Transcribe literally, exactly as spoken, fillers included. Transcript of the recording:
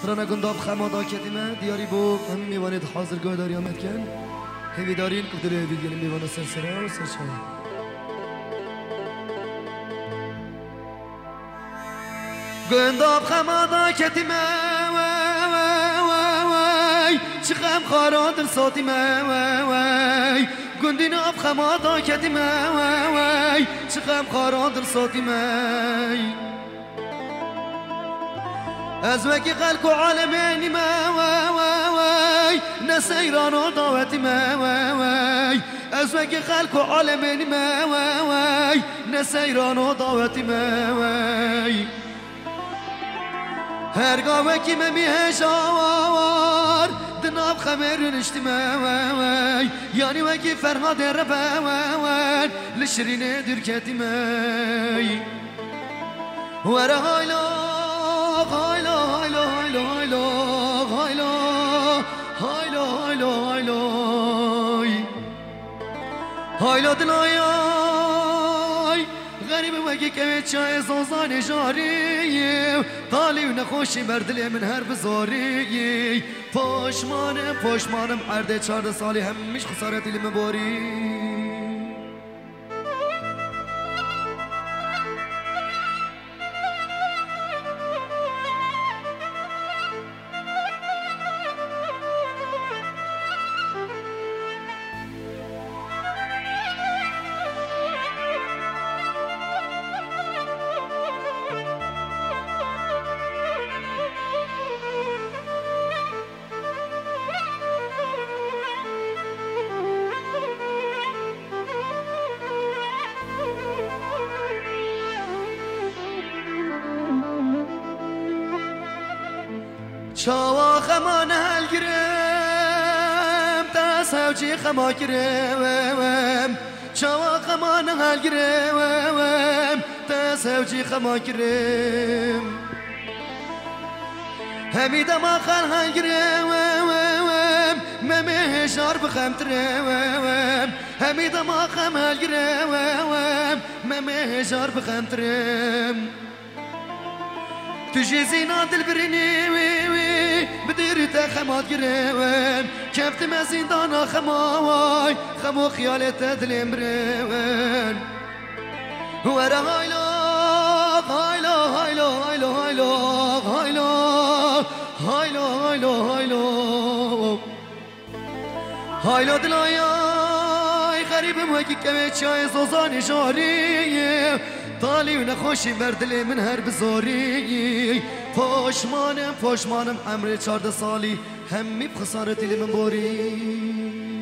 رنا گنداب خمادا کدیمه دیاری بو همین میوانید حاضر گاه داری آمد کن هیوی دارین که داره هیوی گلیم میوانه سرسره و سرچه گنداب خمادا کدیمه چخم خارا در ساتیمه گندین آب خمادا کدیمه چخم خارا در ساتیمه از وکی خلق و عالمینی ما وای نسیران و دعوتی ما وای از وکی خلق و عالمینی ما وای نسیران و دعوتی ما وای هرگاه وکی ممیه شوار دناب خمر نشتی ما وای یعنی وکی فرهاد ربا وای لشرین درکتی مای ورا هایلا هایلا هایلا هایلا هایلا هایلا هایلا هایلا هایلا دلایای غریب وگی که چای زوزان جاری طالی و نخوشی بردلی من هر بزاری پشمانم پشمانم عرده چارده سالی همیش خسارتی لیم باری چاوا خمان هل گرم تا سوچی خما گرم چاوا خمان هل گرم تا سوچی خما گرم همید ما خال هل گرم ممه شار بخم ترم همید ما خم هل گرم ممه شار بخم ترم تجي زينات البريني وي وي بدير تخمات قريم كيف تمازين دانا خماي خمو خيالي تدلم بريم ورا هايلا هايلا هايلا هايلا هايلا هايلا هايلا هايلا هايلا هايلا دلايا غريب موكي كمي شاي زوزاني شاري طالي ونخوشي بردلي من هر بزوري پشمانم پشمانم عمري چارده سالي همي بخسارتي اللي من بوري